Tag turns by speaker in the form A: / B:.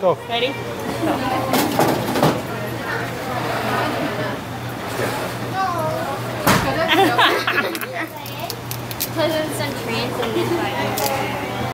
A: Go.
B: Ready? Go.
C: Because it's some trance and this